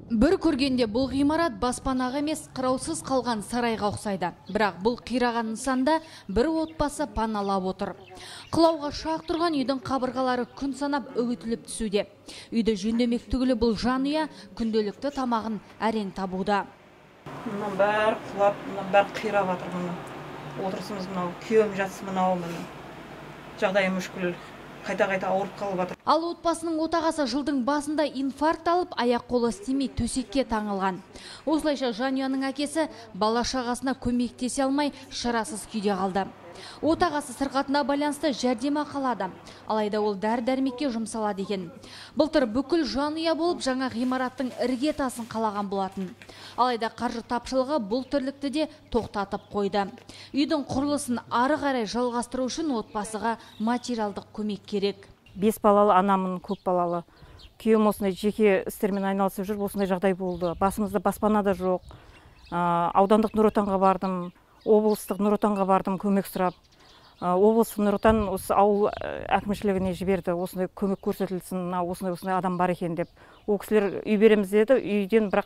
Бір көргенде бұл ғимарат баспанаға емес қыраусыз қалған сарайға ұқсайды. Бірақ бұл қираған нысанда бір отбасы паналап отыр. Құлауға шақ тұрған үйдің қабырғалары күн санап үгітіліп түсуде. Үйді жөндемек түгілі бұл жанұя күнделікті тамағын әрең табуда. Мына бәрі құлап, мына бәрі қирап жатыр мына. Отырысымыз мынау, күйеуім жатсы мынау міне. Жағдайы мүшкіл. Қайта-қайта ауырып қалып жатыр. Ал отбасының отағасы жылдың басында инфаркт алып, аяқ-қолы істемей төсекке таңылған. Осылайша жанұяның әкесі бала шағасына көмектесе алмай шарасыз күйде қалды. Отағасы сырқатына байланысты жәрдемақы алады. Алайда ол дәрі-дәрмекке жұмсалады екен. Былтыр бүкіл жанұя болып жаңа ғимараттың іргетасын қалаған болатын. Алайда қаржы тапшылығы бұл тірлікті де тоқтатып қойды. Үйдің құрылысын ары қарай жалғастыру үшін отбасыға материалдық көмек керек. 5 балалы анамын, көп балалы. Күйеуім осындай жеке істермен айналысып жүр, осындай жағдай болды. Басымызда баспана да жоқ. Аудандық Нұр Отанға бардым, облыстық Нұр Отанға бардым, көмек сұрап. Облыстық Нұр Отан осы ауыл әкімшілігіне жіберді, осындай көмек көрсетілсін, осындай адам бар екен деп. Ол кісілер үй береміз деді, үйден бірақ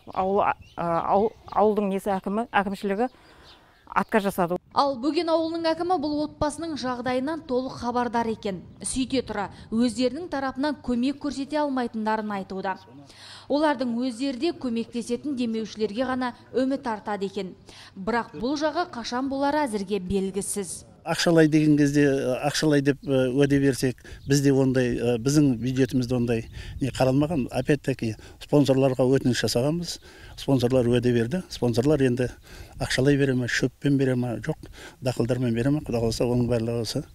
ауылдың әкімшілігі отказ жасады. Ал Бөген ауылының әкімі бұл отбасының жағдайынан толық хабардар екен. Сөйте тұра, өздерінің тарапынан көмек көрсете алмайтындарын айтуда. Олардың өздері де көмектесетін демеушілерге ғана үміт артады екен. Бірақ бұл жағы қашан болары әзірге белгісіз. Ақшалай деген кезде, ақшалай деп уәде берсек, бізде ондай, біздің бюджетімізде ондай қаралмаған. Опять-таки спонсорларға өтініш жасағанбыз. Спонсорлар уәде берді. Спонсорлар енді ақшалай бере ме, шөппен бере ме, жоқ, дақылдармен бере ме, құда қаласа оның барлығы осы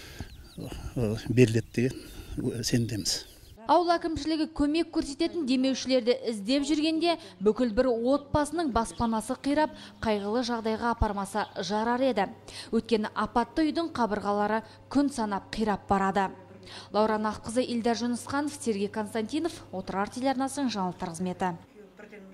беріледі деген сенімдеміз. Ауыл әкімшілігі көмек көрсететін демеушілерді іздеп жүргенде бүкіл бір отбасының баспанасы қирап, қайғылы жағдайға апармаса жарар еді. Өйткені апатты үйдің қабырғалары күн санап қирап барады. Лаура Наққызы, Илдар Жүнісханов, Сергей Константинов, Отырар телеарнасының жаңалықтар қызметі.